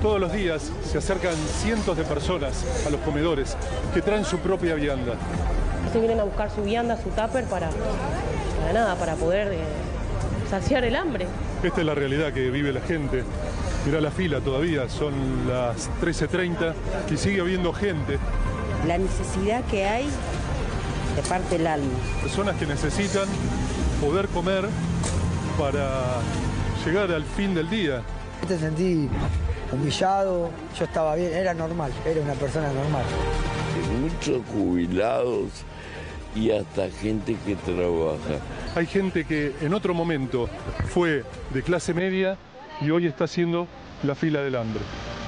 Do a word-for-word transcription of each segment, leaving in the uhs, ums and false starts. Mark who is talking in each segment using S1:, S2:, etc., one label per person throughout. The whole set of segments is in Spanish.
S1: Todos los días se acercan cientos de personas a los comedores que traen su propia vianda.
S2: Se vienen a buscar su vianda, su tupper para, para nada, para poder eh, saciar el hambre.
S1: Esta es la realidad que vive la gente. Mirá la fila todavía, son las trece treinta y sigue habiendo gente.
S3: La necesidad que hay de parte del alma.
S1: Personas que necesitan poder comer para llegar al fin del día.
S4: Te sentí humillado, yo estaba bien, era normal, era una persona normal.
S5: Muchos jubilados y hasta gente que trabaja.
S1: Hay gente que en otro momento fue de clase media y hoy está haciendo la fila del hambre.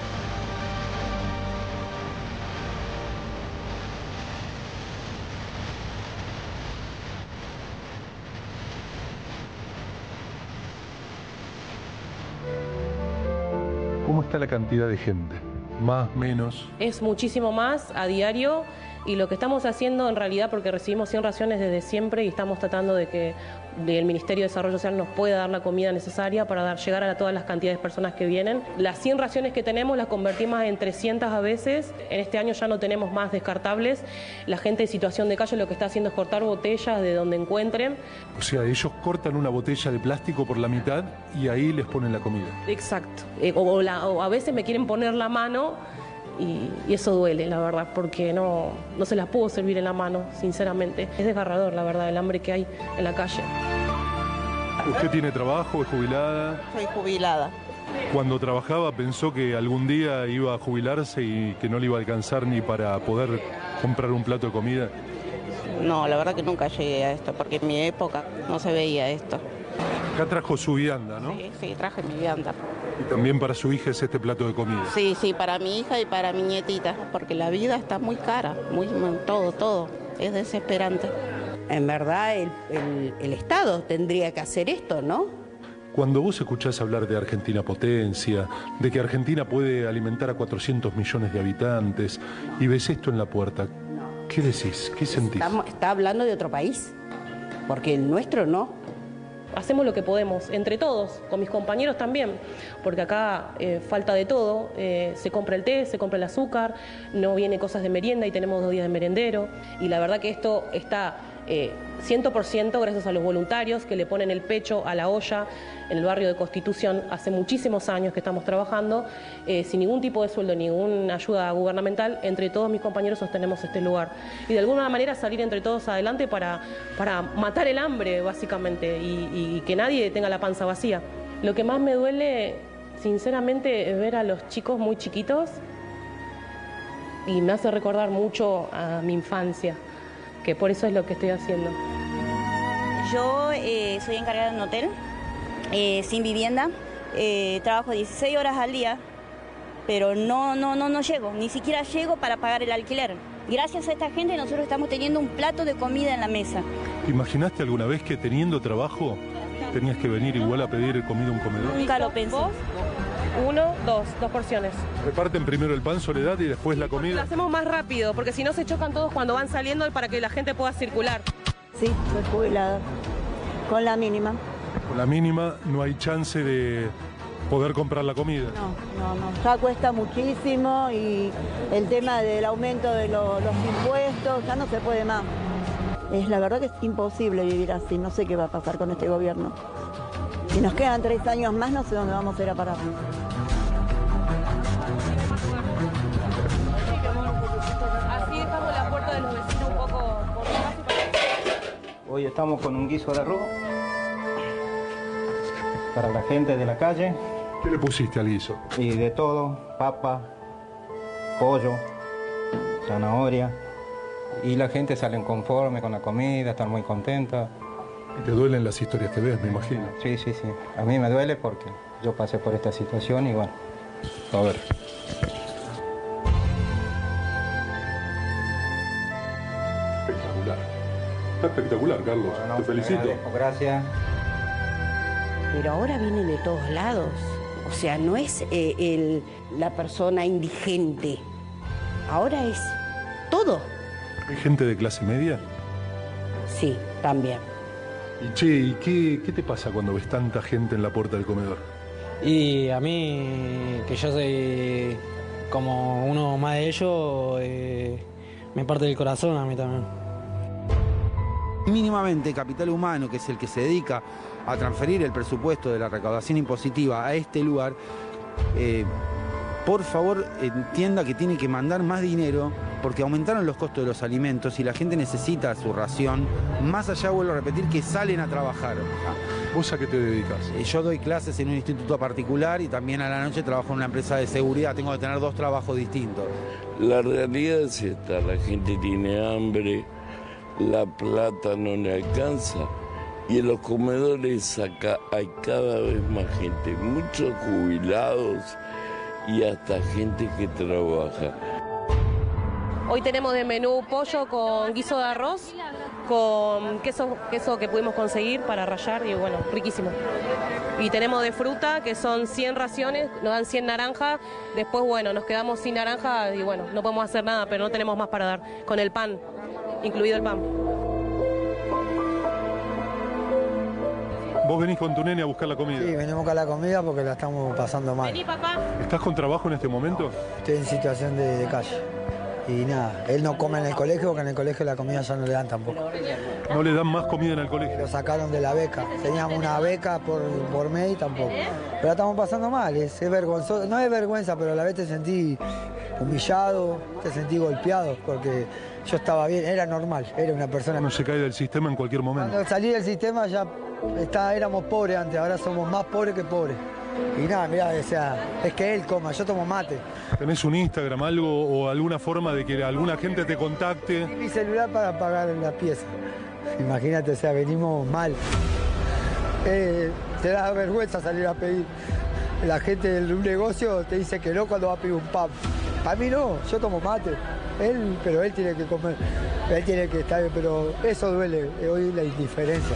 S1: ¿Cómo está la cantidad de gente? ¿Más, menos?
S2: Es muchísimo más a diario y lo que estamos haciendo en realidad, porque recibimos cien raciones desde siempre y estamos tratando de que el Ministerio de Desarrollo Social nos pueda dar la comida necesaria para dar, llegar a todas las cantidades de personas que vienen. Las cien raciones que tenemos las convertimos en trescientas a veces. En este año ya no tenemos más descartables. La gente en situación de calle lo que está haciendo es cortar botellas de donde encuentren.
S1: O sea, ellos cortan una botella de plástico por la mitad y ahí les ponen la comida.
S2: Exacto. Eh, o, o, la, o a veces me quieren poner la mano y, y eso duele, la verdad, porque no, no se las puedo servir en la mano, sinceramente. Es desgarrador, la verdad, el hambre que hay en la calle.
S1: ¿Usted tiene trabajo? ¿Es jubilada?
S6: Soy jubilada.
S1: Cuando trabajaba pensó que algún día iba a jubilarse y que no le iba a alcanzar ni para poder comprar un plato de comida.
S6: No, la verdad que nunca llegué a esto, porque en mi época no se veía esto.
S1: Acá trajo su vianda, ¿no?
S6: Sí, sí, traje mi vianda.
S1: Y también para su hija es este plato de comida.
S6: Sí, sí, para mi hija y para mi nietita, porque la vida está muy cara, muy, todo, todo, es desesperante.
S3: En verdad el, el, el Estado tendría que hacer esto, ¿no?
S1: Cuando vos escuchás hablar de Argentina potencia, de que Argentina puede alimentar a cuatrocientos millones de habitantes y ves esto en la puerta, ¿qué decís? ¿Qué sentís?
S3: Estamos, está hablando de otro país, porque el nuestro no.
S2: Hacemos lo que podemos, entre todos, con mis compañeros también, porque acá eh, falta de todo, eh, se compra el té, se compra el azúcar, no viene cosas de merienda y tenemos dos días de merendero, y la verdad que esto está eh, cien por ciento gracias a los voluntarios que le ponen el pecho a la olla en el barrio de Constitución. Hace muchísimos años que estamos trabajando, eh, sin ningún tipo de sueldo, ninguna ayuda gubernamental, entre todos mis compañeros sostenemos este lugar. Y de alguna manera salir entre todos adelante para, para matar el hambre, básicamente, y, y que nadie tenga la panza vacía. Lo que más me duele, sinceramente, es ver a los chicos muy chiquitos y me hace recordar mucho a mi infancia, que por eso es lo que estoy haciendo.
S7: Yo eh, soy encargada de un hotel, eh, sin vivienda, eh, trabajo dieciséis horas al día, pero no, no, no, no llego, ni siquiera llego para pagar el alquiler. Gracias a esta gente nosotros estamos teniendo un plato de comida en la mesa.
S1: ¿Imaginaste alguna vez que teniendo trabajo tenías que venir igual a pedir comida a un comedor?
S7: Nunca lo pensé.
S2: ¿Vos? Uno, dos, dos porciones.
S1: Reparten primero el pan, Soledad, y después la
S2: Lo
S1: comida.
S2: hacemos más rápido, porque si no se chocan todos cuando van saliendo para que la gente pueda circular.
S8: Sí, soy jubilada, con la mínima.
S1: Con la mínima no hay chance de poder comprar la comida.
S8: No, no, no, ya cuesta muchísimo y el tema del aumento de lo- los impuestos, ya no se puede más. Es la verdad que es imposible vivir así, no sé qué va a pasar con este gobierno. Si nos quedan tres años más, no sé dónde vamos a ir a parar.
S2: Así dejamos la puerta de los vecinos un poco por espacio para...
S9: Hoy estamos con un guiso de arroz para la gente de la calle.
S1: ¿Qué le pusiste al guiso?
S9: Y de todo, papa, pollo, zanahoria. Y la gente sale conforme con la comida, están muy contenta.
S1: Y te duelen las historias que ves, me imagino.
S9: Sí, sí, sí. A mí me duele porque yo pasé por esta situación y bueno.
S1: A ver. Espectacular. Está espectacular, Carlos.
S9: Bueno,
S1: te felicito.
S9: agradezco, gracias.
S3: Pero ahora vienen de todos lados. O sea, no es eh, el, la persona indigente. Ahora es todo.
S1: ¿Hay gente de clase media?
S3: Sí, también.
S1: Y che, ¿y qué, qué te pasa cuando ves tanta gente en la puerta del comedor?
S10: Y a mí, que yo soy como uno más de ellos, eh, me parte del corazón a mí también.
S11: Mínimamente Capital Humano, que es el que se dedica a transferir el presupuesto de la recaudación impositiva a este lugar, eh, por favor entienda que tiene que mandar más dinero porque aumentaron los costos de los alimentos y la gente necesita su ración. Más allá, vuelvo a repetir, que salen a trabajar.
S1: ¿Vos a qué te dedicas?
S11: Yo doy clases en un instituto particular y también a la noche trabajo en una empresa de seguridad. Tengo que tener dos trabajos distintos.
S5: La realidad es esta, la gente tiene hambre, la plata no le alcanza y en los comedores acá hay cada vez más gente, muchos jubilados y hasta gente que trabaja.
S2: Hoy tenemos de menú pollo con guiso de arroz, con queso, queso que pudimos conseguir para rallar y bueno, riquísimo. Y tenemos de fruta que son cien raciones, nos dan cien naranjas, después bueno, nos quedamos sin naranja y bueno, no podemos hacer nada, pero no tenemos más para dar, con el pan, incluido el pan.
S1: ¿Vos venís con tu nene a buscar la comida?
S4: Sí, venimos a buscar la comida porque la estamos pasando mal.
S2: Vení, papá.
S1: ¿Estás con trabajo en este momento?
S4: Estoy en situación de, de calle. Y nada, él no come en el colegio porque en el colegio la comida ya no le dan tampoco.
S1: ¿No le dan más comida en el colegio?
S4: Lo sacaron de la beca. Teníamos una beca por, por mes y tampoco. Pero la estamos pasando mal, es, es vergonzoso. No es vergüenza, pero a la vez te sentí humillado, te sentí golpeado porque yo estaba bien, era normal, era una persona...
S1: Uno se cae del sistema en cualquier momento.
S4: Cuando salí del sistema ya está, éramos pobres antes, ahora somos más pobres que pobres. Y nada, mirá, o sea, es que él coma, yo tomo mate.
S1: ¿Tenés un Instagram, algo o alguna forma de que alguna gente te contacte?
S4: Y mi celular para pagar la pieza. Imagínate, o sea, venimos mal. Eh, te da vergüenza salir a pedir. La gente de un negocio te dice que no cuando va a pedir un pan. Para mí no, yo tomo mate. Él, pero él tiene que comer, él tiene que estar bien, pero eso duele, hoy la indiferencia.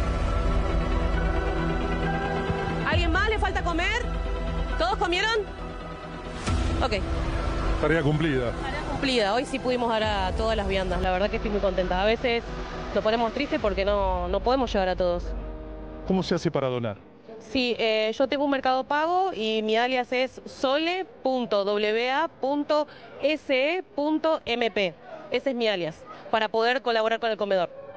S2: ¿Alguien más le falta comer? ¿Todos comieron? Ok.
S1: Tarea cumplida.
S2: Tarea cumplida. Hoy sí pudimos dar a todas las viandas. La verdad que estoy muy contenta. A veces nos ponemos tristes porque no, no podemos llegar a todos.
S1: ¿Cómo se hace para donar?
S2: Sí, eh, yo tengo un Mercado Pago y mi alias es sole punto w a punto s e punto m p. Ese es mi alias, para poder colaborar con el comedor.